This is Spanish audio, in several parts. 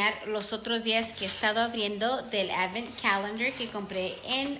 enseñar los otros días que he estado abriendo del Advent Calendar que compré en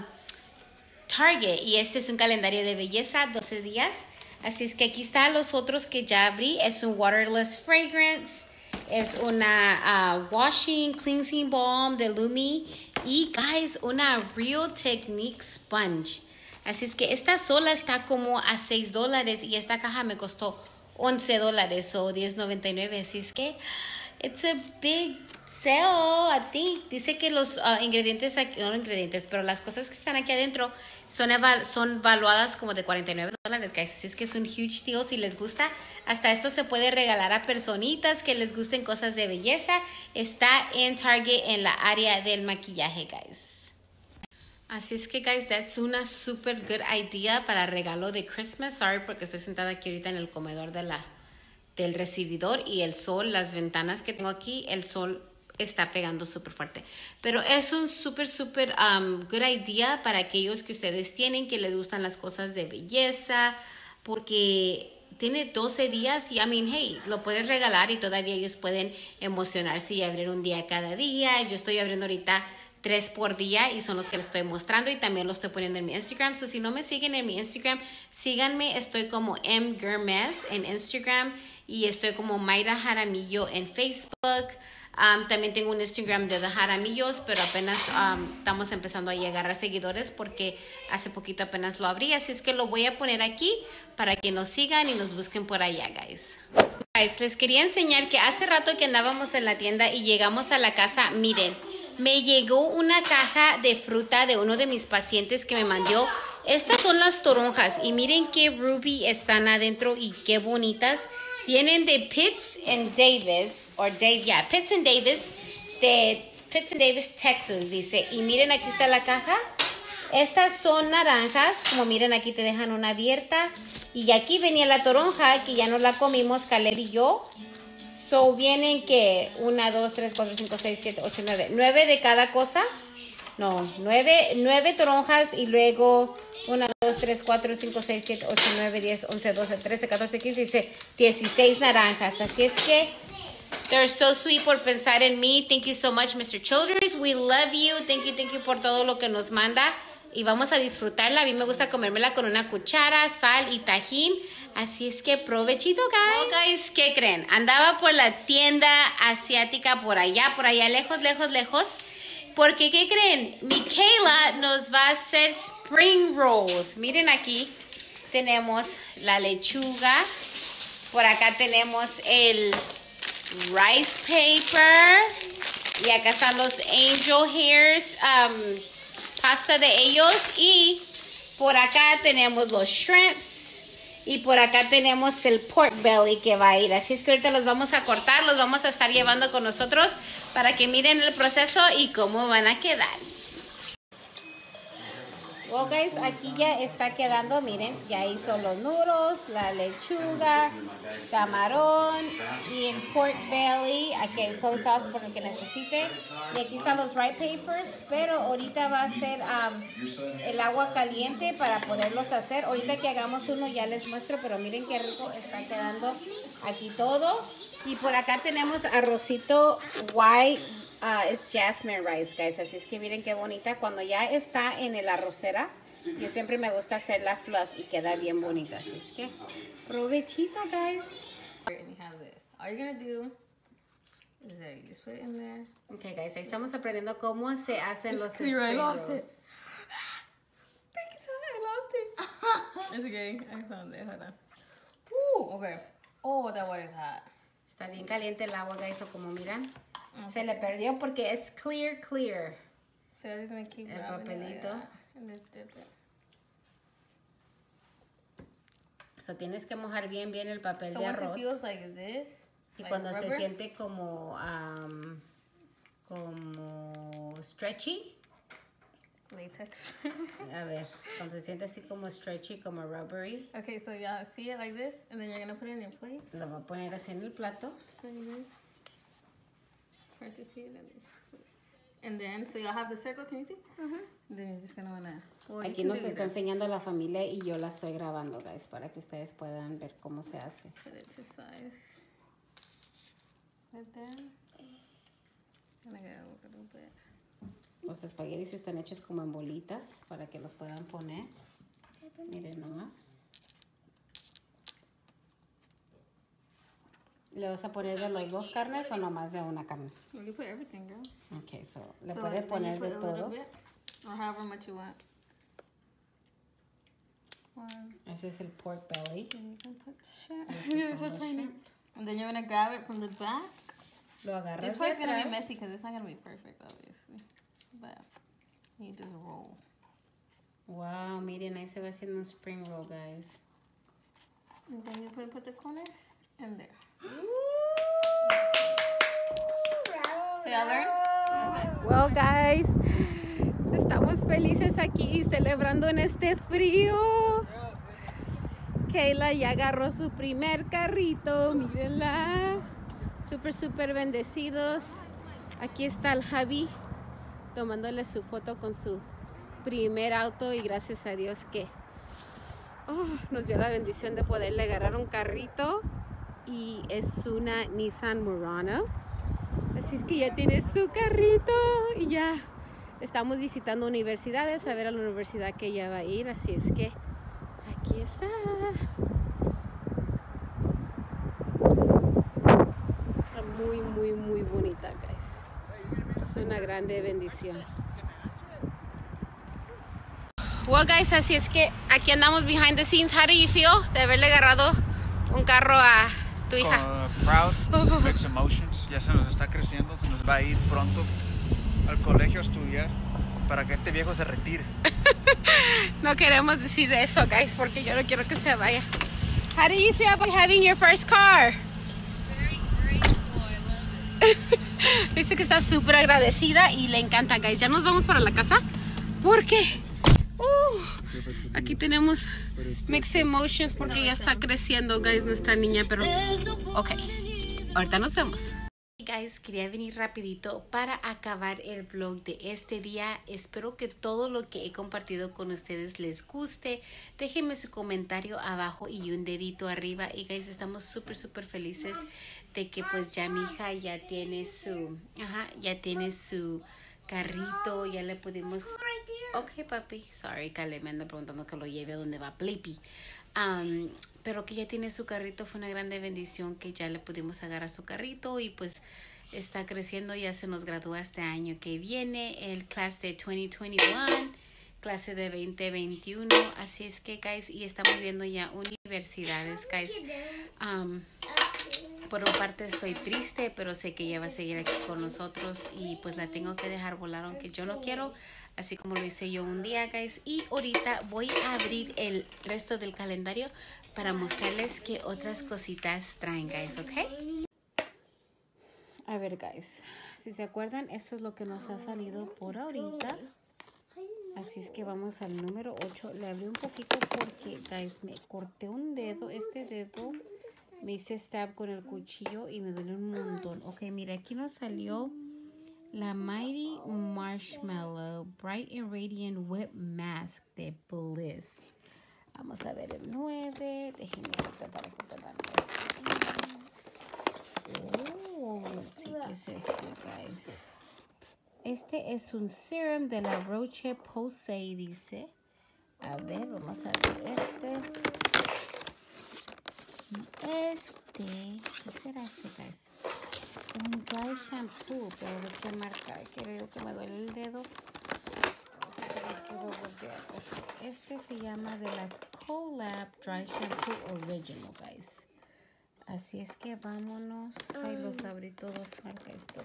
Target. Y este es un calendario de belleza, 12 días. Así es que aquí están los otros que ya abrí. Es un Waterless Fragrance. Es una Washing Cleansing Balm de Lumi. Y, guys, una Real Technique Sponge. Así es que esta sola está como a $6 y esta caja me costó $11 o $10.99. Así es que it's a big sale, I think. Dice que los ingredientes, aquí, no ingredientes, pero las cosas que están aquí adentro son valuadas como de $49, guys. Así es que es un huge deal si les gusta. Hasta esto se puede regalar a personitas que les gusten cosas de belleza. Está en Target en la área del maquillaje, guys. Así es que, guys, that's una super good idea para regalo de Christmas. Sorry, porque estoy sentada aquí ahorita en el comedor del recibidor y el sol, las ventanas que tengo aquí, el sol está pegando súper fuerte. Pero es un súper good idea para aquellos que ustedes tienen, que les gustan las cosas de belleza, porque tiene 12 días y, hey, lo puedes regalar y todavía ellos pueden emocionarse y abrir un día cada día. Yo estoy abriendo ahorita 3 por día y son los que les estoy mostrando y también los estoy poniendo en mi Instagram. So, si no me siguen en mi Instagram, síganme. Estoy como mgirmes en Instagram y estoy como Mayra Jaramillo en Facebook. También tengo un Instagram de The Jaramillos, pero apenas estamos empezando a llegar a seguidores porque hace poquito apenas lo abrí. Así es que lo voy a poner aquí para que nos sigan y nos busquen por allá, guys. Guys, les quería enseñar que hace rato que andábamos en la tienda y llegamos a la casa. Miren, me llegó una caja de fruta de uno de mis pacientes que me mandó. Estas son las toronjas y miren qué ruby están adentro y qué bonitas. Vienen de Pitts and Davis, Pitts and Davis, de Pitts and Davis, Texas, dice. Y miren, aquí está la caja. Estas son naranjas, como miren, aquí te dejan una abierta. Y aquí venía la toronja, que ya no la comimos, Caleb y yo. So, vienen que 1, 2, 3, 4, 5, 6, 7, 8, 9. 9 de cada cosa. No, 9 toronjas y luego 1, 2, 3, 4, 5, 6, 7, 8, 9, 10, 11, 12, 13, 14, 15, 16 naranjas. Así es que they're so sweet por pensar en mí. Thank you so much, Mr. Childers. We love you. Thank you por todo lo que nos manda. Y vamos a disfrutarla. A mí me gusta comérmela con una cuchara, sal y tajín. Así es que provechito, guys. Well, guys, ¿qué creen? Andaba por la tienda asiática por allá lejos. Porque, ¿qué creen? Michaela nos va a hacer spring rolls. Miren aquí, tenemos la lechuga. Por acá tenemos el rice paper. Y acá están los angel hairs, pasta de ellos. Y por acá tenemos los shrimps. Y por acá tenemos el pork belly que va a ir. Así es que ahorita los vamos a cortar, los vamos a estar llevando con nosotros para que miren el proceso y cómo van a quedar. Well, guys, aquí ya está quedando, miren, ya hizo los nudos, la lechuga, camarón y el pork belly. Aquí hay soy sauce por lo que necesite. Y aquí están los rice papers, pero ahorita va a ser el agua caliente para poderlos hacer. Ahorita que hagamos uno ya les muestro, pero miren qué rico está quedando aquí todo. Y por acá tenemos arrocito white. Es jasmine rice, guys. Así es que miren qué bonita. Cuando ya está en la arrocera, yo siempre me gusta hacer la fluff y queda bien bonita. Así es que provechito, guys. And you have this. All you're gonna do is that you just put it in there. Okay, guys. Ahí estamos aprendiendo cómo se hacen los clear, I spring lost rolls. it. I lost it. It's okay. I found it. Hold on. Ooh, okay. Oh, that water is hot. Está bien caliente el agua, guys. O como miran, se le perdió porque es clear. So I'm just gonna keep El rubbing it like papelito. that and just dip it. So tienes que mojar bien el papel So de once arroz. it feels like this, Y like cuando rubber, se siente como stretchy. latex. A ver, cuando se siente así como stretchy, como rubbery. Okay, so y'all see it like this, and then you're gonna put it in your plate. Lo voy a poner así en el plato. Just like this. Hard to see it in this. And then, so y'all have the circle, can you see? Then you're just gonna wanna. Well, you Aquí can nos do está either. enseñando la familia y yo la estoy grabando, guys, para que ustedes puedan ver cómo se hace. Put it to size. Right there. gonna get a little bit. Los espaguetis están hechos como en bolitas para que los puedan poner. Miren nomás. ¿Le vas a poner de las dos carnes o nomás de una carne? Well, you put everything, girl. Okay, so le puedes poner de todo. Bit, or however much you want. Ese es el pork belly. And you can put shrimp. This is so tiny. And then you're gonna grab it from the back. Lo agarras This de part's gonna be atrás. messy because it's not gonna be perfect, obviously. But you just roll. Wow, miren, ahí se va haciendo un spring roll, guys. And then you put the corners in there. So y'all learn? Well, guys, estamos felices aquí celebrando en este frío. Kayla ya agarró su primer carrito, mírenla. Súper bendecidos. Aquí está el Javi tomándole su foto con su primer auto y gracias a Dios que nos dio la bendición de poderle agarrar un carrito y es una Nissan Murano. Así es que ya tiene su carrito y ya estamos visitando universidades a ver a la universidad que ella va a ir. Así es que aquí está. Está muy bonita, guys. Es una grande bendición. Well, guys, así es que aquí andamos behind the scenes. How do you feel de haberle agarrado un carro a tu hija? Proud, mixed emotions. Ya se nos está creciendo, se nos va a ir pronto al colegio a estudiar para que este viejo se retire. No queremos decir eso, guys, porque yo no quiero que se vaya. How do you feel about having your first car? Very grateful. I love it. Dice que está súper agradecida y le encanta, guys. Ya nos vamos para la casa porque aquí tenemos mixed emotions porque ya está creciendo, guys, nuestra niña, pero ok, ahorita nos vemos. Guys, quería venir rapidito para acabar el vlog de este día. Espero que todo lo que he compartido con ustedes les guste. Déjenme su comentario abajo y un dedito arriba. Y guys, estamos súper felices de que pues ya mi hija ya tiene su carrito, ya le pudimos... Ok, papi. Sorry, Kale me anda preguntando que lo lleve a donde va Blippi. Pero que ya tiene su carrito, fue una grande bendición que ya le pudimos agarrar su carrito y pues está creciendo, ya se nos gradúa este año que viene, el clase de 2021, clase de 2021, así es que, guys, y estamos viendo ya universidades, guys. Por una parte estoy triste, pero sé que ella va a seguir aquí con nosotros y pues la tengo que dejar volar aunque yo no quiero, así como lo hice yo un día, guys. Y ahorita voy a abrir el resto del calendario para mostrarles qué otras cositas traen, guys, ¿ok? A ver, guys, si se acuerdan, esto es lo que nos ha salido por ahorita. Así es que vamos al número 8. Le abrí un poquito porque, guys, me corté un dedo, este dedo. Me hice stab con el cuchillo y me duele un montón. Ok, mira, aquí nos salió la Mighty Marshmallow Bright and Radiant Whip Mask de Bliss. Vamos a ver el 9. Déjenme ver para que puedan ver. Oh, sí, ¿qué es esto, guys? Este es un serum de la Roche Posay, dice. A ver, vamos a ver este. ¿Qué será este, guys? Un dry shampoo, pero ¿de qué marca? Creo que me duele el dedo. Este se llama de la Colab Dry Shampoo Original, guys. Así es que vámonos. Ay, los abrí todos, marca esto.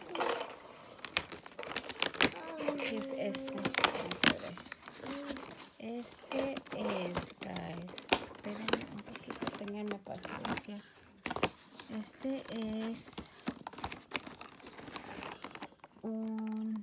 ¿Qué es este? Vamos a ver. Este es, guys. Espérenme un poquito, ténganme paciencia. Este es un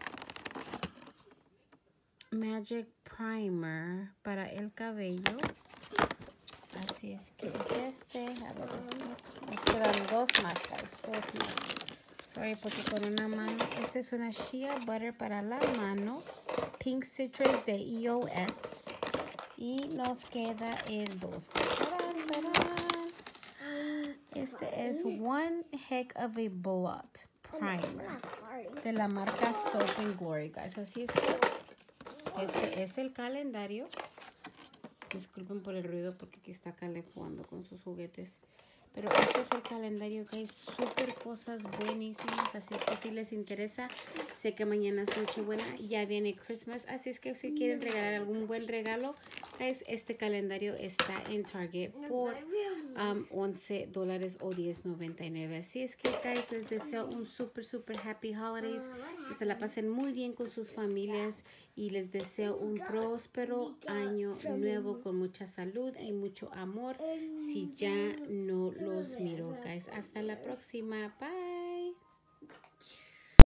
Magic Primer para el cabello. Así es que es este. A ver, nos quedan dos más, guys. Dos más. Sorry, porque con una mano. Este es una Shea Butter para la mano. Pink Citrus de EOS. Y nos queda el 2. ¡Tarán, tarán! Este es One Heck of a Blot Primer de la marca Soap and Glory, guys. Así es que este es el calendario. Disculpen por el ruido porque aquí está Caleb jugando con sus juguetes. Pero este es el calendario, guys. Súper cosas buenísimas. Así es que si les interesa, sé que mañana es Nochebuena. Ya viene Christmas. Así es que si quieren regalar algún buen regalo, guys, este calendario está en Target por $11 o $10.99. Así es que, guys, les deseo un super happy holidays. Que se la pasen muy bien con sus familias. Y les deseo un próspero año nuevo con mucha salud y mucho amor. Si ya no los miro, guys. Hasta la próxima. Bye.